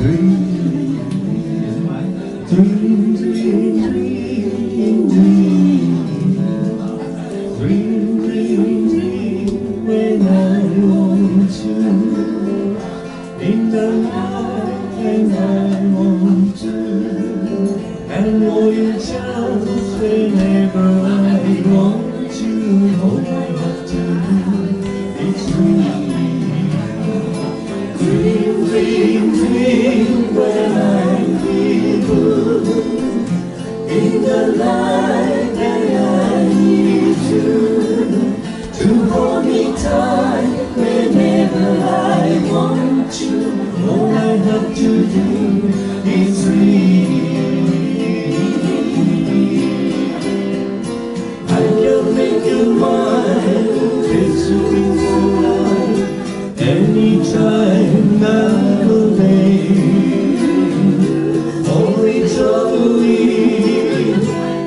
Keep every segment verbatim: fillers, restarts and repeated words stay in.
dream, dream, dream, dream, dream, dream, when I want you in the night, and I want to, and all your chance whenever I want you. All I have to do is dream, dream, dream, dream, when I'm with you in the light, and I need you to hold me tight whenever I want you. All I have to do is dream. I can make you mine, it's alright, anytime, night or day. Only trouble is,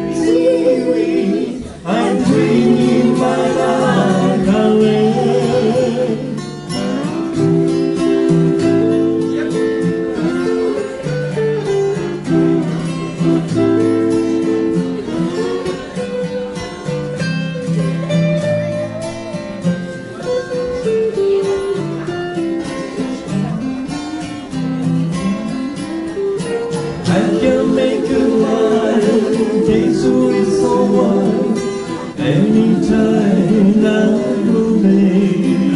I'm dreaming my life away. I can make you mine, days with someone, anytime, night or day.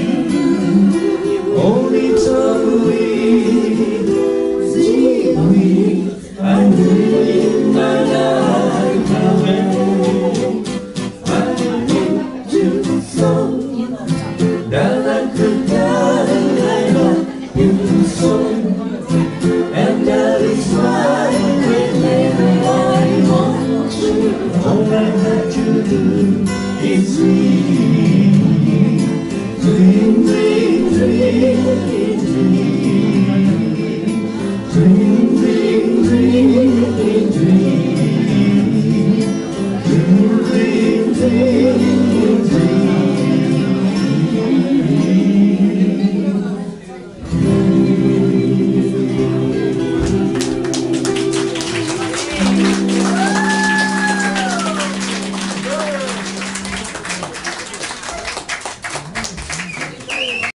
Only trouble is, I'm living my life away. I need you so that I could die. I love you so, and that is why whenever I want you, all I have to do is dream.